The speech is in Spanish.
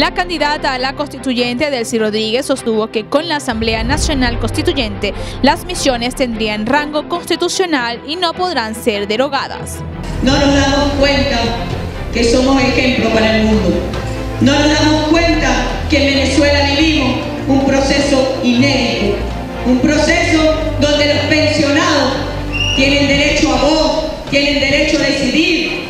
La candidata a la constituyente, Delcy Rodríguez, sostuvo que con la Asamblea Nacional Constituyente las misiones tendrían rango constitucional y no podrán ser derogadas. No nos damos cuenta que somos ejemplo para el mundo. No nos damos cuenta que en Venezuela vivimos un proceso inédito, un proceso donde los pensionados tienen derecho a voz, tienen derecho a decidir,